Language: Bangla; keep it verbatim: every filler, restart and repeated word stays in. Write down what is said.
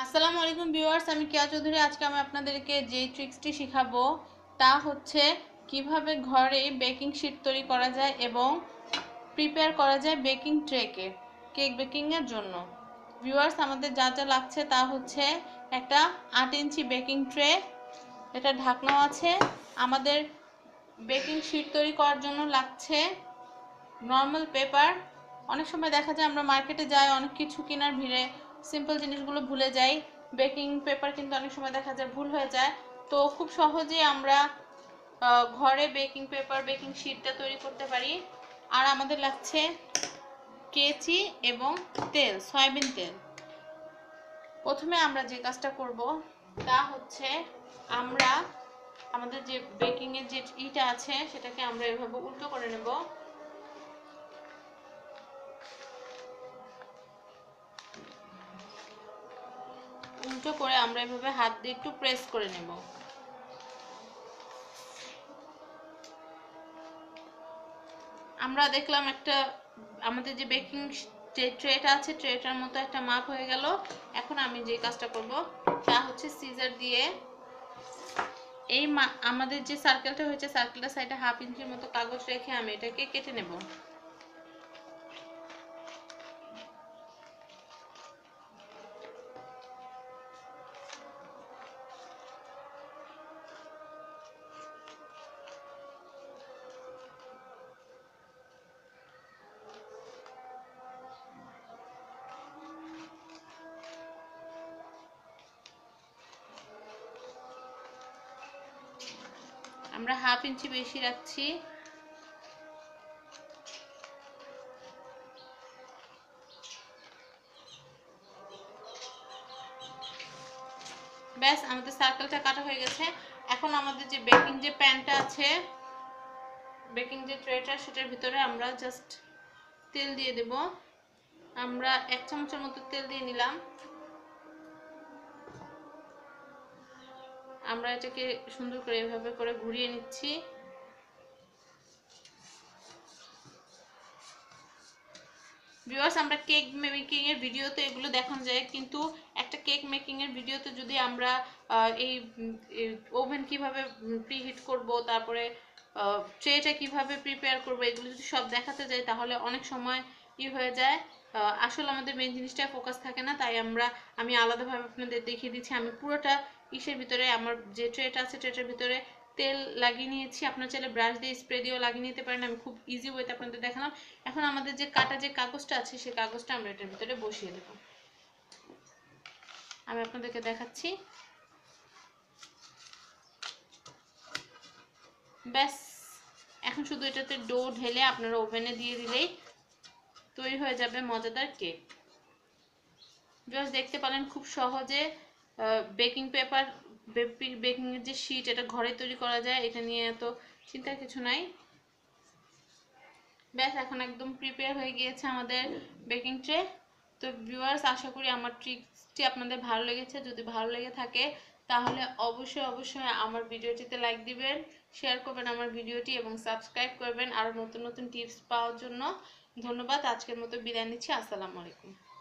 আসসালামু আলাইকুম ভিউয়ার্স, আমি কেয়া চৌধুরী। আজকে আমি আপনাদেরকে যে ট্রিক্সটি শেখাবো তা হচ্ছে কিভাবে ঘরে বেকিং শিট তৈরি করা যায় এবং প্রিপেয়ার করা যায় বেকিং ট্রেকে কেক বেকিংয়ের জন্য। ভিউয়ার্স, আমাদের যা যা লাগছে তা হচ্ছে একটা আট ইঞ্চি বেকিং ট্রে, এটা ঢাকনাও আছে। আমাদের বেকিং শিট তৈরি করার জন্য লাগছে নর্মাল পেপার। অনেক সময় দেখা যায় আমরা মার্কেটে যাই, অনেক কিছু কেনার ভিড়ে সিম্পল জিনিসগুলো ভুলে যাই। বেকিং পেপার কিন্তু অনেক সময় দেখা যায় ভুল হয়ে যায়, তো খুব সহজেই আমরা ঘরে বেকিং পেপার বেকিং শিটটা তৈরি করতে পারি। আর আমাদের লাগছে কেচি এবং তেল, সয়াবিন তেল। প্রথমে আমরা যে কাজটা করব তা হচ্ছে আমরা আমাদের যে বেকিংয়ের যে ইটা আছে সেটাকে আমরা এভাবে উল্টো করে নেব। উল্টো করে আমরা এভাবে হাত দিয়ে একটু প্রেস করে নেব। আমরা দেখলাম একটা আমাদের যে বেকিং যে ট্রেটা আছে ট্রেটার মতো একটা মাপ হয়ে গেল। এখন আমি যে কাজটা করব তা হচ্ছে সিজার দিয়ে এই আমাদের যে সার্কেলটা হয়েছে সার্কেলটার সাইডে হাফ ইঞ্চির মতো কাগজ রেখে আমি এটাকে কেটে নেব। আমরা হাফ ইঞ্চি বেশি রাখছি। ব্যাস, আমাদের সার্কেলটা কাটা হয়ে গেছে। এখন আমাদের যে বেকিং যে প্যানটা আছে, বেকিং যে ট্রেটা, সেটার ভিতরে আমরা জাস্ট তেল দিয়ে দেব। আমরা এক চামচের মতো তেল দিয়ে নিলাম। আমরা এটাকে সুন্দর করে এভাবে করে ঘুরিয়ে নিচ্ছি। ভিউয়ার্স, আমরা কেক মেকিং এর ভিডিওতে এগুলো দেখানো যায়, কিন্তু একটা কেক মেকিং এর ভিডিওতে যদি আমরা এই ওভেন কিভাবে প্রিহিট করব, তারপরে ট্রেটা কিভাবে প্রিপেয়ার করব, এগুলো যদি সব দেখাতে যাই তাহলে অনেক সময় ই হয়ে যায়। আসলে আমাদের মেন জিনিসটা ফোকাস থাকে না, তাই আমরা আমি আলাদাভাবে আপনাদের দেখিয়ে দিচ্ছি। আমি পুরোটা ইসের ভিতরে আমার যে ট্রেটা আছে ট্রেটার ভিতরে তেল লাগিয়ে নিয়েছি। আপনারা চাইলে ব্রাশ দিয়ে স্প্রে দিয়েও লাগিয়ে নিতে পারেন, আমি খুব ইজি ওয়েতে আপনাদের দেখালাম। এখন আমাদের যে কাটা যে কাগজটা আছে সেই কাগজটা আমরা এটার ভিতরে বসিয়ে দেব। আমি আপনাদেরকে দেখাচ্ছি। ব্যাস, এখন শুধু এটাতে ডো ঢেলে আপনারা ওভেনে দিয়ে দিলেই তৈরি হয়ে যাবে মজাদার কেক। জাস্ট দেখতে পেলেন খুব সহজে বেকিং পেপার বেকিং এর যে শিট, এটা ঘরে তৈরি করা যায়। এটা নিয়ে এত চিন্তার কিছু নাই। ব্যাস, এখন একদম প্রিপেয়ার হয়ে গিয়েছে আমাদের বেকিং ট্রে। তো ভিউয়ার্স, আশা করি আমার ট্রিক্সটি আপনাদের ভালো লেগেছে। যদি ভালো লেগে থাকে তাহলে অবশ্যই অবশ্যই আমার ভিডিওটিতে লাইক দিবেন, শেয়ার করবেন আমার ভিডিওটি এবং সাবস্ক্রাইব করবেন আরও নতুন নতুন টিপস পাওয়ার জন্য। ধন্যবাদ। আজকের মতো বিদায় নিচ্ছি। আসসালামু আলাইকুম।